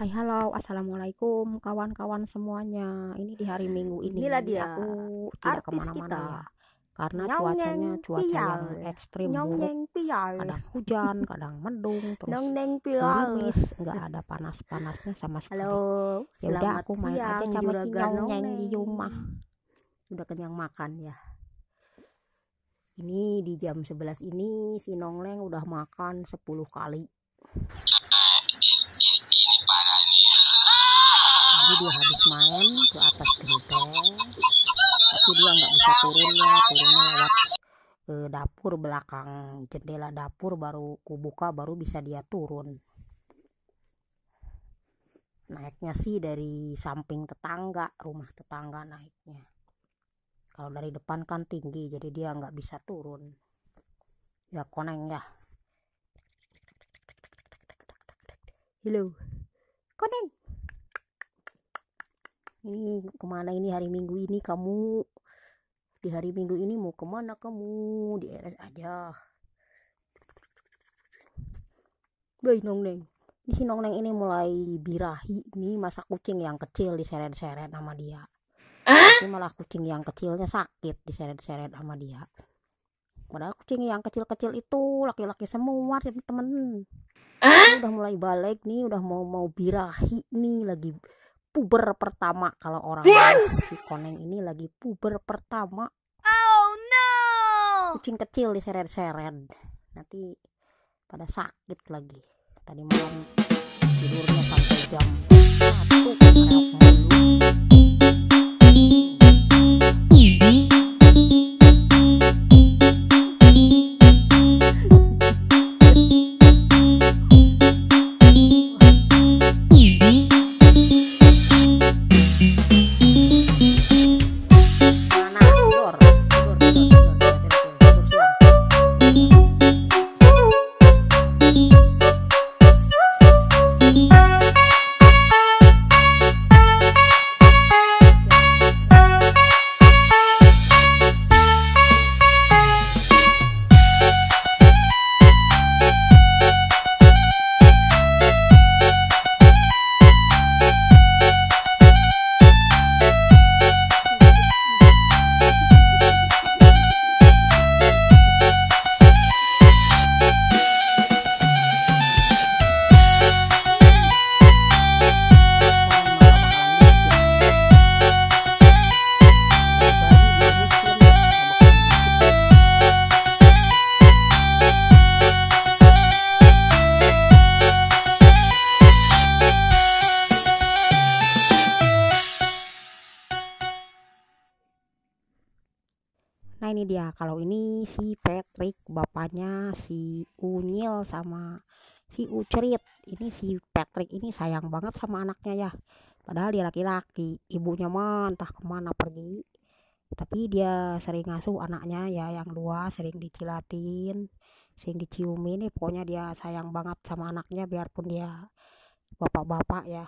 Hai halo, assalamualaikum kawan-kawan semuanya. Ini di hari Minggu ini Inilah dia aku tidak artis kemana-mana kita, ya, karena Nyongneng cuaca yang Pial, ekstrim buruk. Nyongneng Pial, Kadang hujan, kadang mendung, terus Nyongneng Pial. gerimis, nggak ada panas-panasnya sama sekali. Halo, Ya udah selamat aku main aja siang sama Juragan Cinyongneng di Nongneng. rumah. Udah kenyang makan ya. Ini di jam 11 ini si Nongneng udah makan 10 kali. Tadi dia habis main ke atas genteng, tapi dia nggak bisa turunnya lewat dapur, belakang jendela dapur baru kubuka, baru bisa dia turun. Naiknya sih dari samping tetangga, rumah tetangga naiknya. Kalau dari depan kan tinggi, jadi dia nggak bisa turun. Ya koneng ya. Halo, koneng. Ini kemana ini hari Minggu ini kamu? Di hari Minggu ini mau kemana kamu? Di RS aja. Baik Nongneng. Ini si Nongneng ini mulai birahi nih, masa kucing yang kecil diseret-seret sama dia. Tapi malah kucing yang kecilnya sakit diseret-seret sama dia. Padahal kucing yang kecil-kecil itu laki-laki semua temen-temen. Ini udah mulai balik nih, udah mau birahi nih, lagi puber pertama kalau orang si koneng ini lagi puber pertama. Oh no! Kucing kecil diseret-seret, nanti pada sakit lagi. Tadi malam tidurnya sampai jam 1 reok mulu. Nah ini dia, kalau ini si Patrick, bapaknya si Unyil sama si Ucerit. Ini si Patrick ini sayang banget sama anaknya ya. Padahal dia laki-laki, ibunya mah entah kemana pergi. Tapi dia sering ngasuh anaknya ya, yang dua sering dicilatin, sering diciumin. Pokoknya dia sayang banget sama anaknya biarpun dia bapak-bapak ya.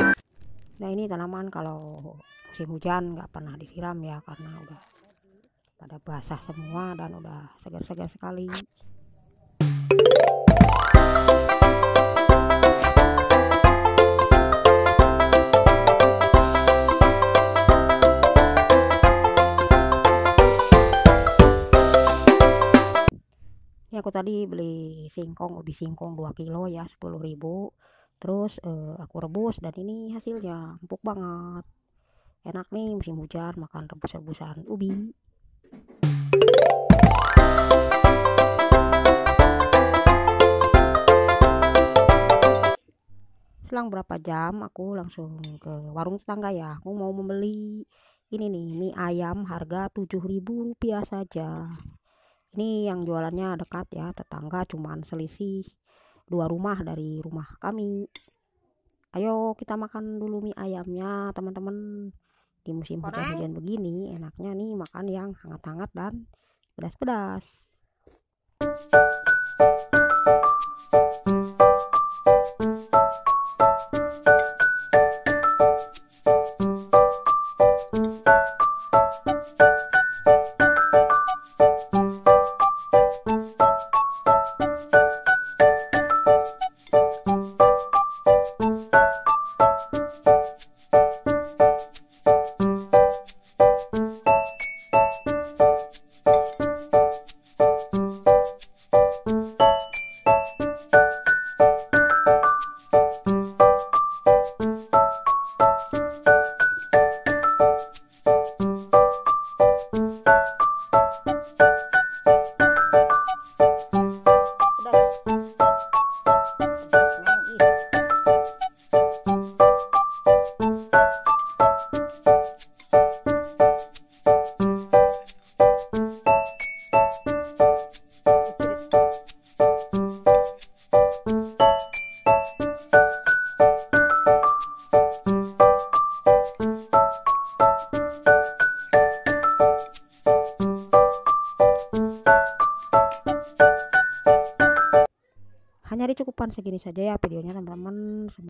Nah ini tanaman kalau musim hujan nggak pernah disiram ya, karena udah pada basah semua dan udah segar-segar sekali. Ini aku tadi beli singkong, ubi singkong 2 kilo ya, 10.000. Terus aku rebus dan ini hasilnya empuk banget. Enak nih musim hujan makan rebus-rebusan ubi. Selang berapa jam aku langsung ke warung tetangga ya. Aku mau membeli ini nih mie ayam harga Rp7.000 saja. Ini yang jualannya dekat ya, tetangga, cuman selisih 2 rumah dari rumah kami. Ayo kita makan dulu mie ayamnya teman-teman. Di musim hujan-hujan begini enaknya nih makan yang hangat-hangat dan pedas-pedas. Hanya dicukupkan segini saja ya videonya teman-teman.